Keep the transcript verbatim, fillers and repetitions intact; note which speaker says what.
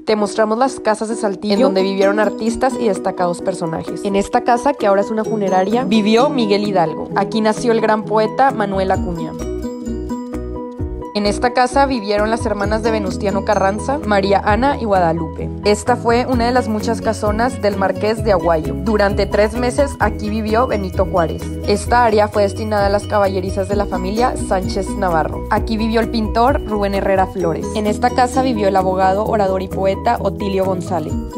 Speaker 1: Te mostramos las casas de Saltillo, en donde vivieron artistas y destacados personajes. En esta casa, que ahora es una funeraria, vivió Miguel Hidalgo. Aquí nació el gran poeta Manuel Acuña. En esta casa vivieron las hermanas de Venustiano Carranza, María Ana y Guadalupe. Esta fue una de las muchas casonas del Marqués de Aguayo. Durante tres meses aquí vivió Benito Juárez. Esta área fue destinada a las caballerizas de la familia Sánchez Navarro. Aquí vivió el pintor Rubén Herrera Flores. En esta casa vivió el abogado, orador y poeta Otilio González.